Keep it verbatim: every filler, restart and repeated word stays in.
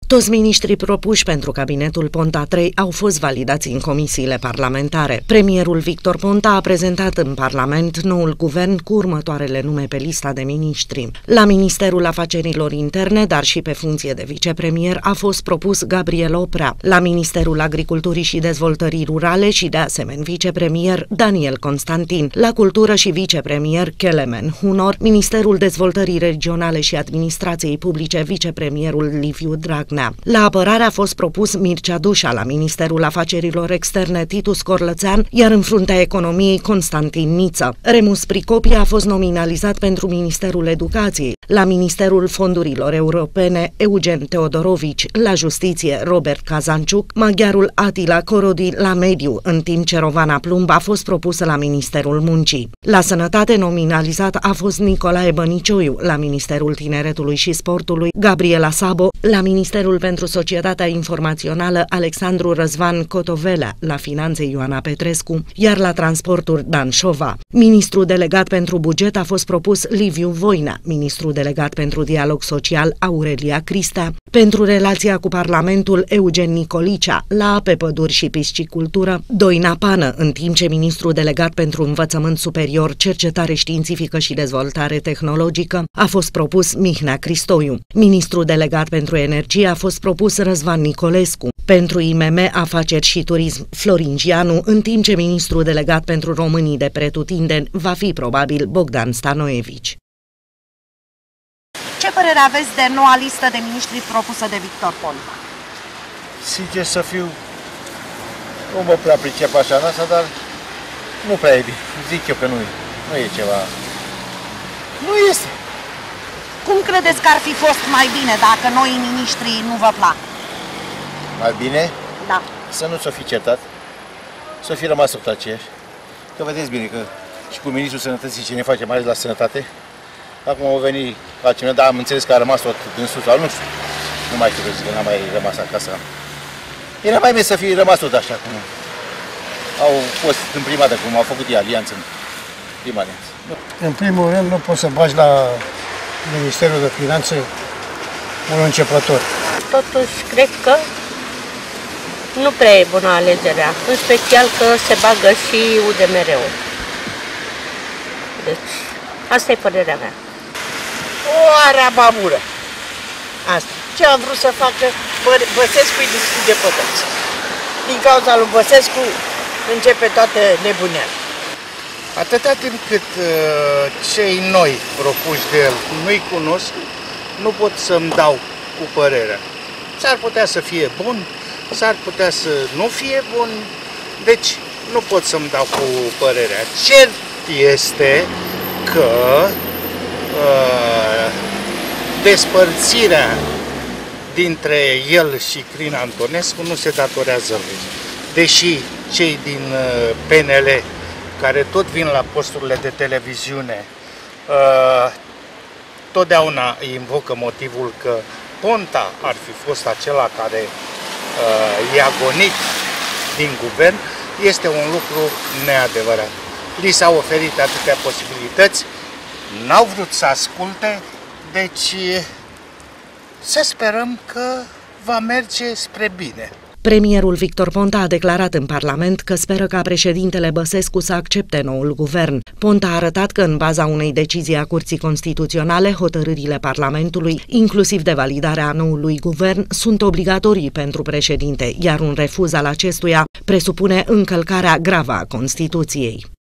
Toți miniștrii propuși pentru cabinetul Ponta trei au fost validați în comisiile parlamentare. Premierul Victor Ponta a prezentat în Parlament noul guvern cu următoarele nume pe lista de miniștri. La Ministerul Afacerilor Interne, dar și pe funcție de vicepremier, a fost propus Gabriel Oprea. La Ministerul Agriculturii și Dezvoltării Rurale și de asemenea vicepremier Daniel Constantin. La Cultură și vicepremier Kelemen Hunor. Ministerul Dezvoltării Regionale și Administrației Publice, vicepremierul Liviu Dragnea. La Apărare a fost propus Mircea Dușa, la Ministerul Afacerilor Externe Titus Corlățean, iar în fruntea economiei Constantin Niță. Remus Pricopi a fost nominalizat pentru Ministerul Educației, la Ministerul Fondurilor Europene Eugen Teodorovici, la Justiție Robert Cazanciuc, maghiarul Atila Corodi la Mediu, în timp ce Rovana Plumb a fost propusă la Ministerul Muncii. La Sănătate nominalizat a fost Nicolae Bănicioiu, la Ministerul Tineretului și Sportului Gabriela Sabo, la Ministerul pentru Societatea Informațională Alexandru Răzvan Cotovelea, la Finanțe Ioana Petrescu, iar la Transporturi Dan Șova. Ministrul delegat pentru buget a fost propus Liviu Voinea, ministrul delegat pentru dialog social Aurelia Cristea, pentru relația cu Parlamentul Eugen Nicolicea, la Ape, Păduri și Piscicultură Doina Pană, în timp ce ministrul delegat pentru învățământ superior, cercetare științifică și dezvoltare tehnologică a fost propus Mihnea Cristoiu. Ministrul delegat pentru energie a fost propus Răzvan Nicolescu, pentru I M M, afaceri și turism Florin Gianu, în timp ce ministrul delegat pentru românii de pretutindeni va fi probabil Bogdan Stanoevici. Ce părere aveți de noua listă de miniștri propusă de Victor Ponta? Sincer să fiu, nu mă prea pricep așa în asta, dar nu prea e bine. Zic eu că nu e, nu e ceva. Nu este. Cum credeți că ar fi fost mai bine dacă noi miniștrii nu vă plac? Mai bine? Da. Să nu s-o fi certat, să fi rămas tot aceeași. Că vedeți bine că și cu ministrul sănătății ce ne face mai ales la sănătate, acum au venit la cineva, dar am înțeles că a rămas tot din sus, nu știu. Nu mai știu că n-a mai rămas acasă. Era mai bine să fi rămas tot așa, cum au fost în prima dată, cum au făcut ei alianță în prima alianță. În primul rând nu poți să bagi la Ministerul de Finanțe un începător. Totuși, cred că nu prea e bună alegerea, în special că se bagă și U D M R-ul. Deci, asta e părerea mea. O arabamură. Asta. Ce am vrut să facă Băsescu îi distruge pe toți. Din cauza lui Băsescu începe toată nebuneala. Atâta timp cât uh, cei noi propuși de el nu-i cunosc, nu pot să-mi dau cu părerea. S-ar putea să fie bun, s-ar putea să nu fie bun, deci nu pot să-mi dau cu părerea. Cert este că uh, despărțirea dintre el și Crin Antonescu nu se datorează lui. Deși cei din uh, P N L, care tot vin la posturile de televiziune, uh, totdeauna îi invocă motivul că Ponta ar fi fost acela care uh, i-a gonit din guvern, este un lucru neadevărat. Li s-au oferit atâtea posibilități, n-au vrut să asculte, deci să sperăm că va merge spre bine. Premierul Victor Ponta a declarat în Parlament că speră ca președintele Băsescu să accepte noul guvern. Ponta a arătat că în baza unei decizii a Curții Constituționale, hotărârile Parlamentului, inclusiv de validarea noului guvern, sunt obligatorii pentru președinte, iar un refuz al acestuia presupune încălcarea gravă a Constituției.